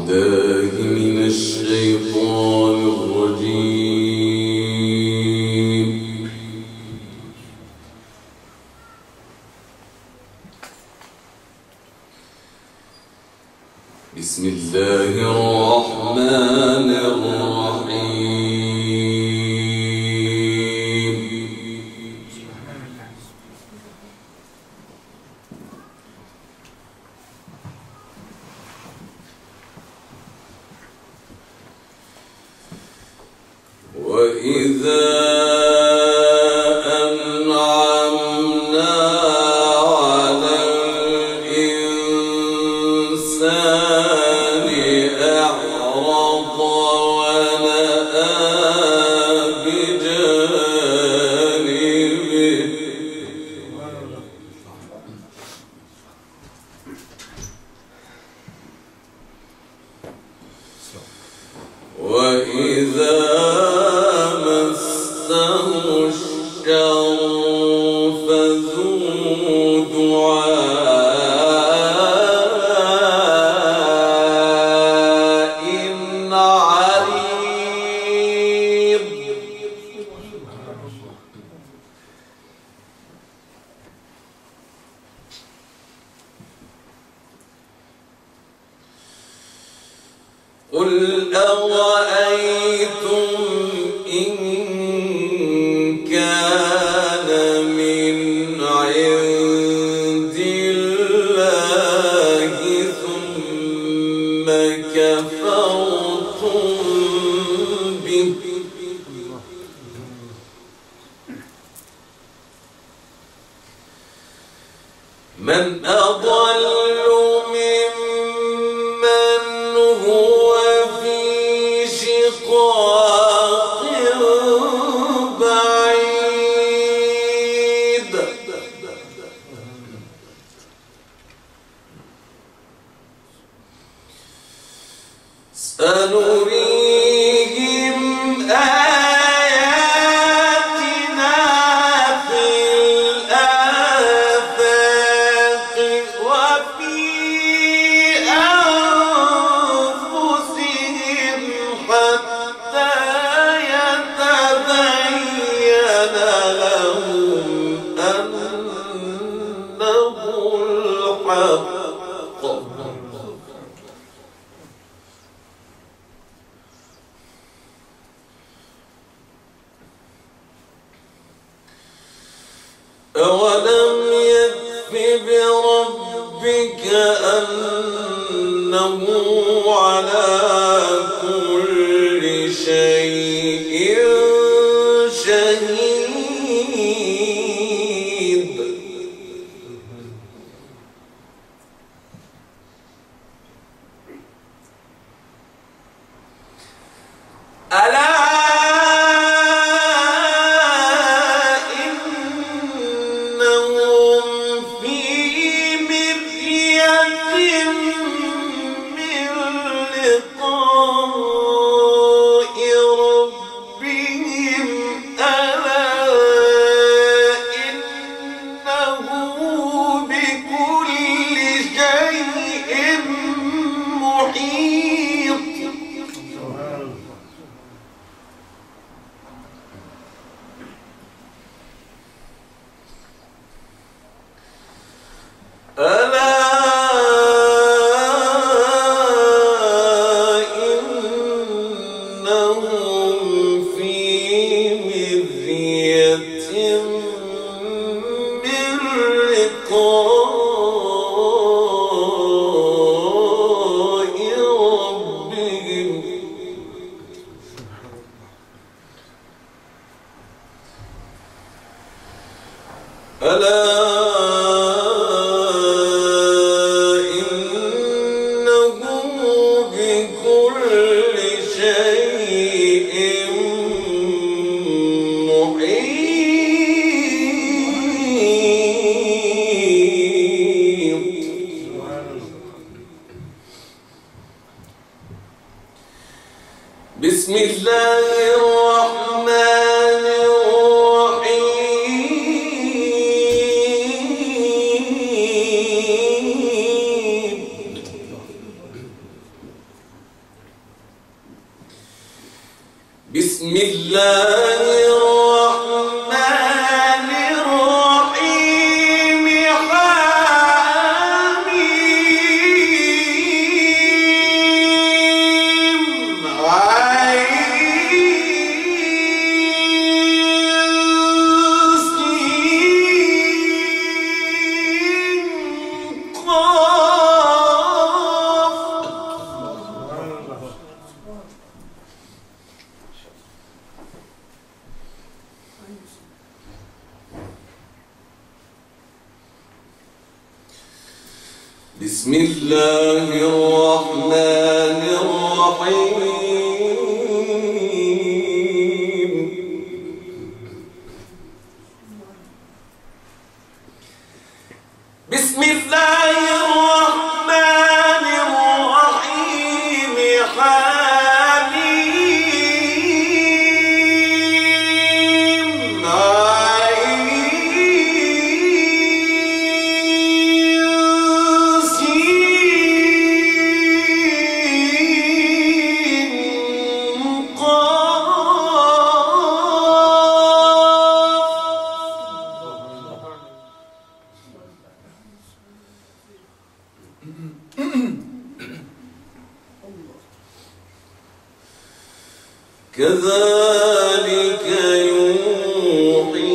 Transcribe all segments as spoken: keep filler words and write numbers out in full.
بالله من الشيطان الرجيم. بسم الله الرحمن الرحيم. وإذا أنعمنا على الإنسان أعرض ونأى بجانبه وإذا الشر فذو دعاء عريض. قل أرأيتم إن كان من عند الله ثم كفرتم به من أضل ممن هو في شقاق بعيد. سنريهم آياتنا في الآفاق وفي أنفسهم حتى يتبين لهم أنه الحق. أولم يكف بربك أنه على كل شيء شهيد. ألا بسم الله الرحمن الرحيم. بسم الله الرحمن الرحيم حميم عين سين قاف. بسم الله الرحمن الرحيم بسم الله الرحمن الرحيم حميم كذلك يوحي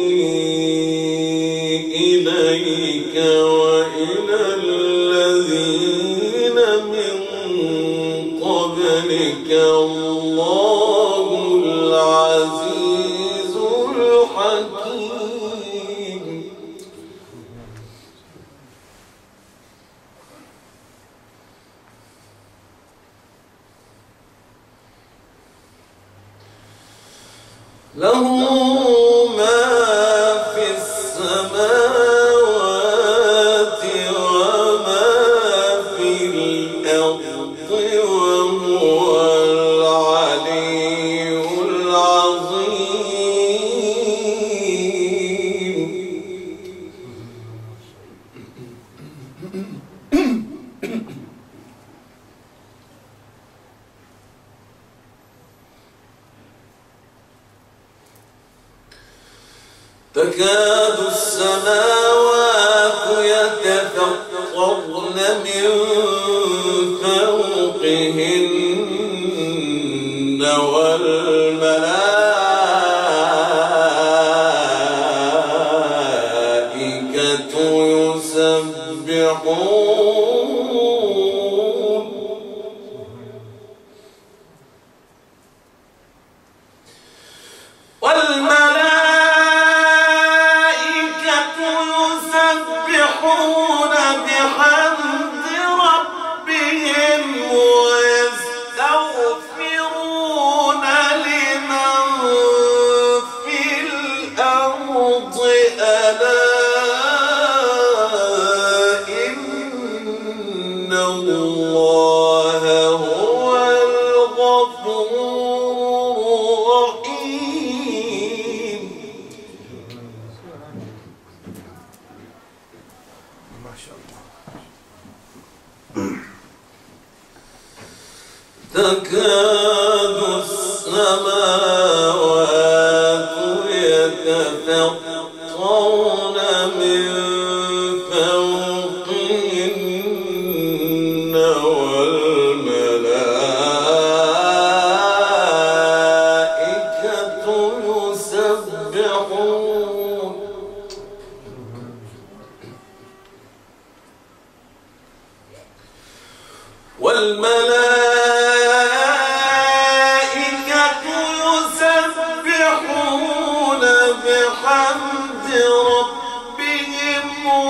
إليك وإلى الذين من قبلك الله العزيز الحكيم. له ما في السماوات وما في الأرض وهو العلي العظيم. تكاد السماوات يتفطرن من فوقهن والملائكة يسبحون يسبحون بحمد ربهم ويستغفرون لمن في الأرض ألا إن الله هو الغفور الرحيم. تكاد السماوات يتفطرن من فوقهن والملائكة يسبحون والملائكة يسبحون بحمد ربهم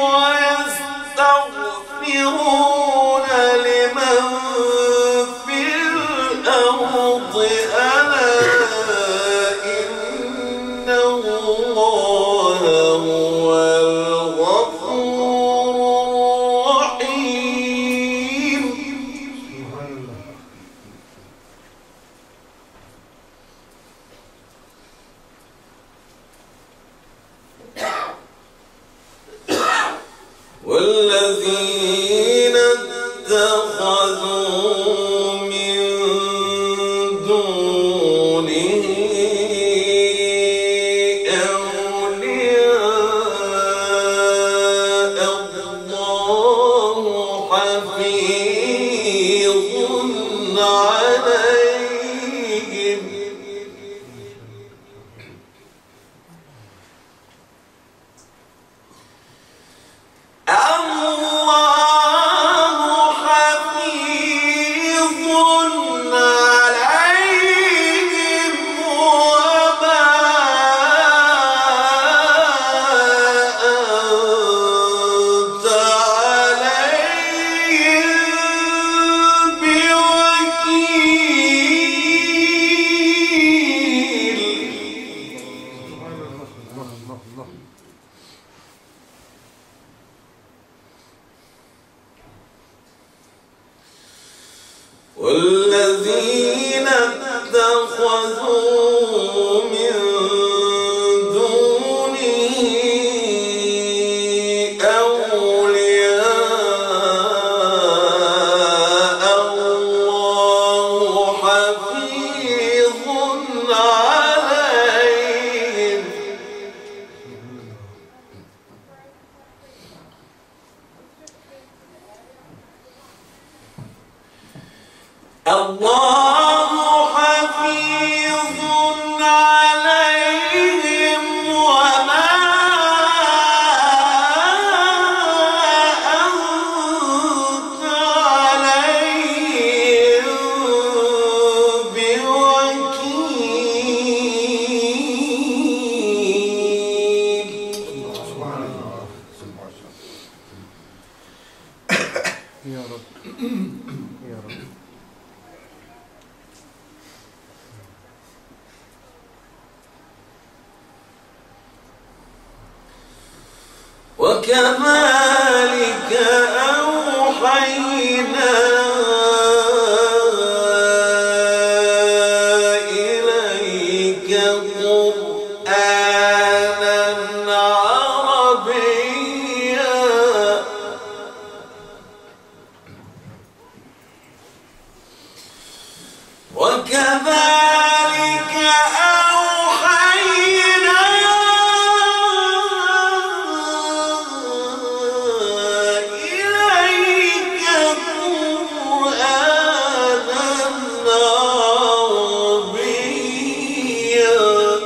ويستغفرون لمن في الأرض ألا إن الله هو الغفور الرحيم. والذين اتخذوا من دونه عليهم الله حفيظ عليهم وما أنت عليهم بوكيل. والذين اتخذوا من دونه أولياء الله حفيظ عليهم الله حفيظ عليهم وما أنت عليهم بوكيل. يا رب يا رب. وكذلك أوحينا إليك قرآنا عربيا وكذلك أوحينا إليك قرآنا عربيا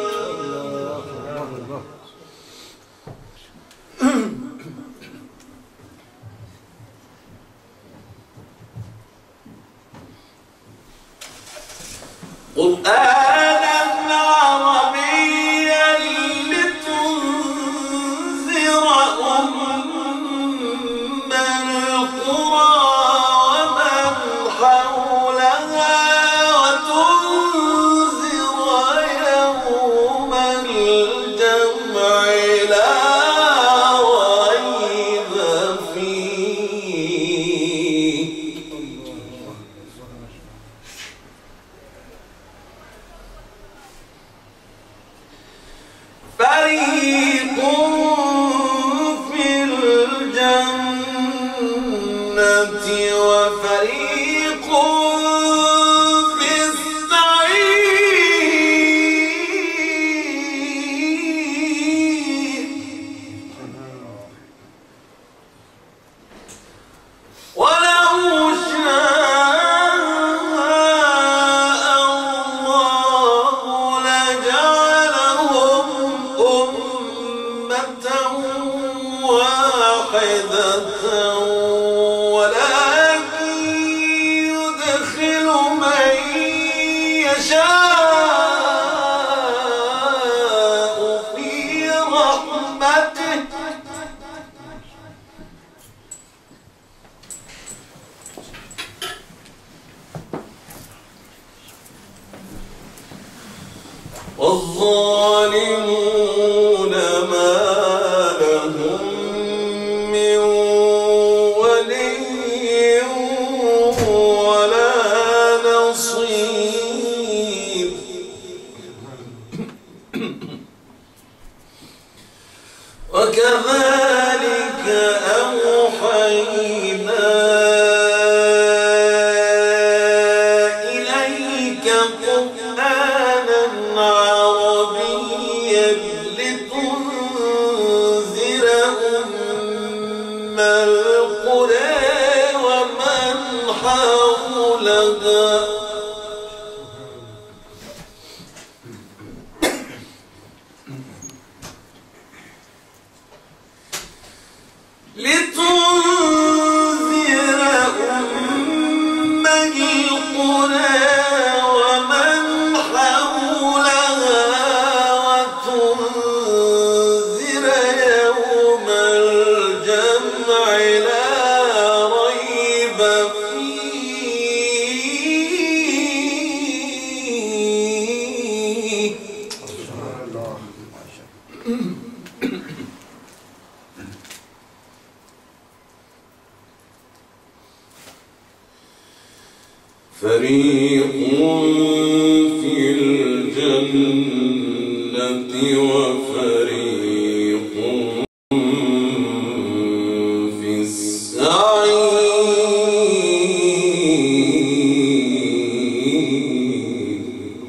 قرآنا عربيا لتنذر أم القرى ومن حولها وتنذر يوم الجمع لا ريب فيه فريق في الجنة وفريق في السعير ولو شاء الله لجعلهم أمة واحدة ولكن يدخل من يشاء في رحمته والظالمون ما لهم من ولي ولا نصير وكذلك أوحينا إليك قرآنا عربيا حولها لتنذر أم القرى ومن حولها وتنذر يوم الجمع لا ريب فيه فريق في الجنة وفريق في السعير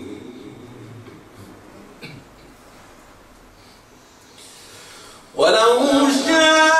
ولو شاء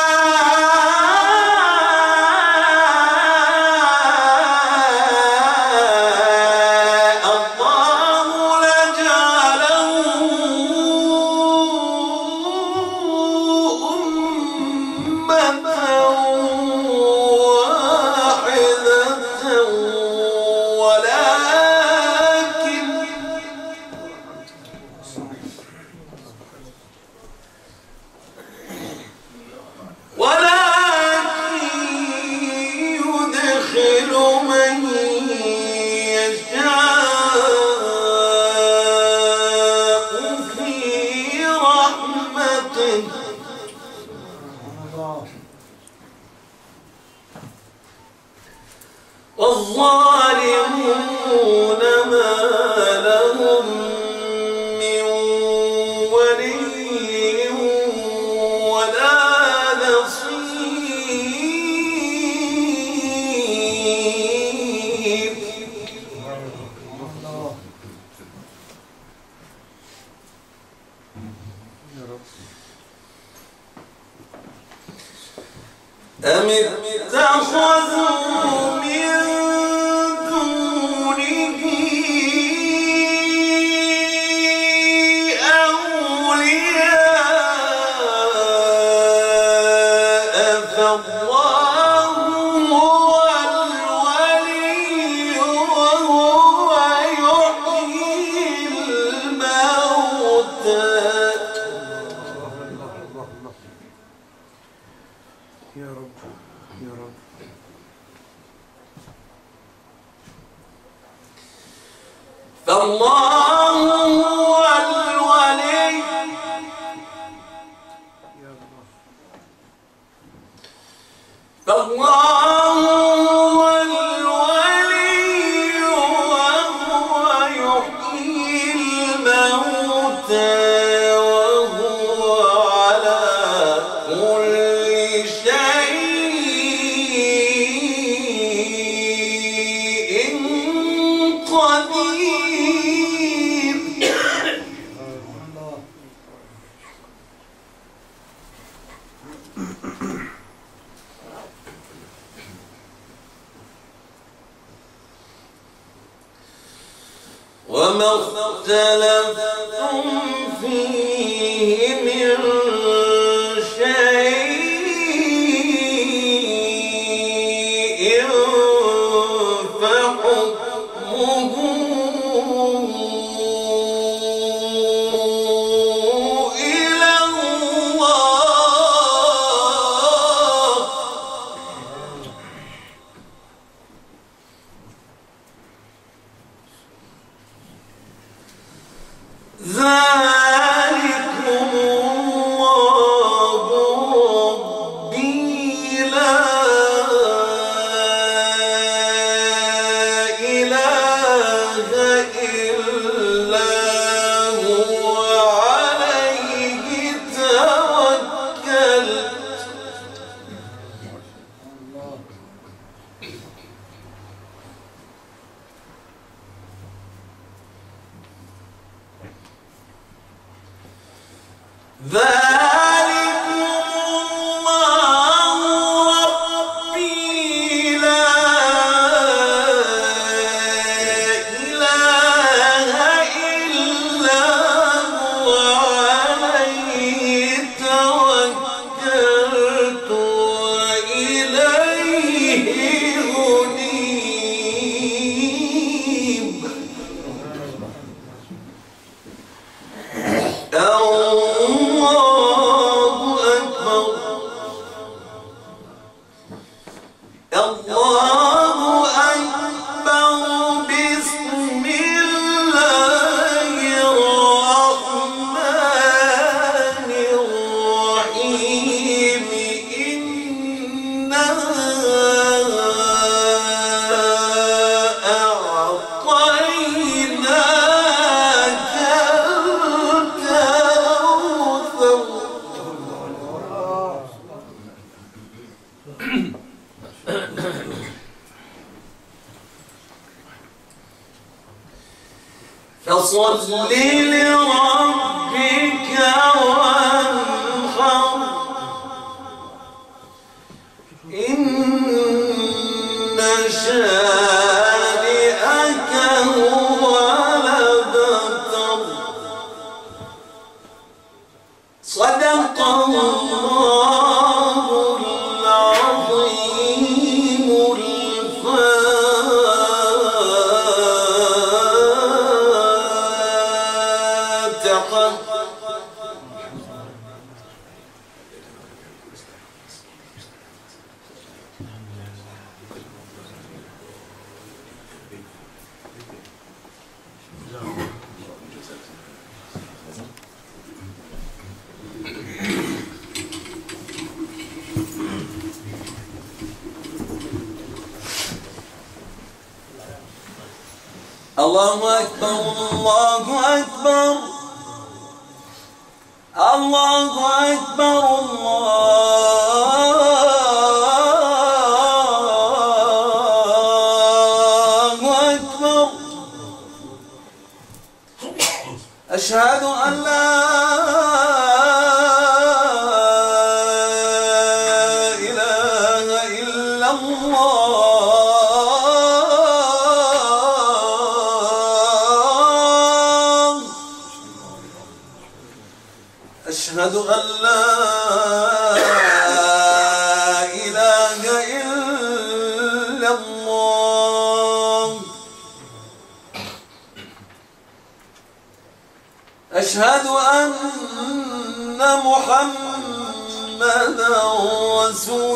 والظالمون ما لهم من ولي ولا نصير أم اتخذوا من دونه أولياء فالله هو الولي وهو يحيي الموتى يا رب يا رب فالله هو الولي يا الله فالله هو الولي وهو يحيي الموتى وهو على كل شيء قدير وما اختلفتم فيه من شيء فحكمه إلى الله ذلكم الله ربي لا إله إلا هو عليه توكلت ذلكم الله ربي لا فصل لربك وانحر إن شانئك هو الأبتر صدق الله العظيم الفاتحة. الله أكبر الله أكبر الله أكبر الله أكبر أشهد أن لا إله إلا الله أشهد أن لا إله إلا الله أشهد أن محمدا رسول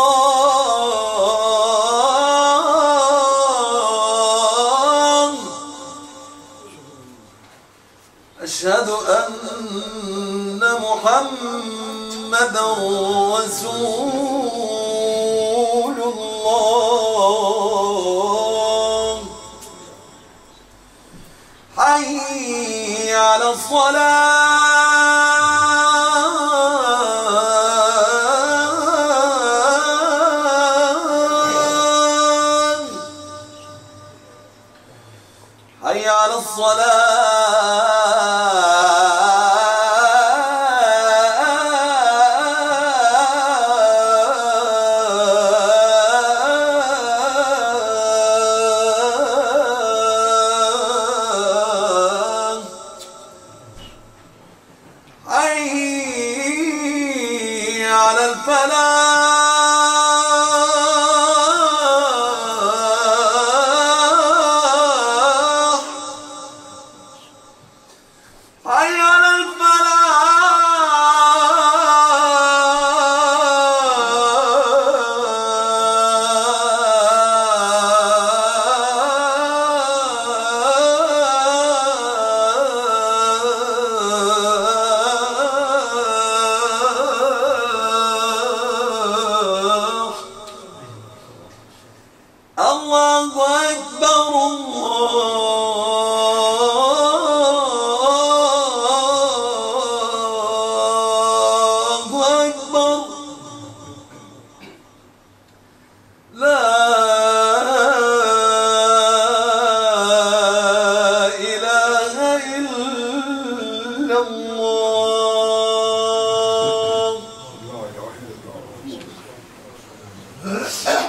الله أشهد أن محمدا رسول الله حي على الصلاة حي على الصلاة حي على الفلاح حي على الفلاح. الله أكبر الله أكبر لا إله إلا الله.